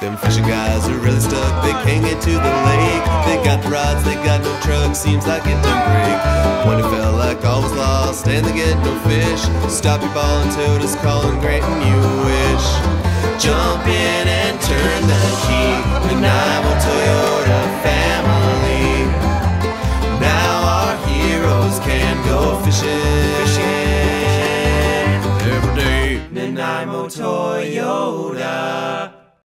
Them fishing guys are really stuck, they can't get to the lake. They got the rods, they got no truck, seems like it done break. When it felt like all was lost and they get no fish, stop your ball and Toyota's calling, granting you a wish. Jump in and turn the key, Nanaimo Toyota family. Now our heroes can go fishing every day. Nanaimo Toyota.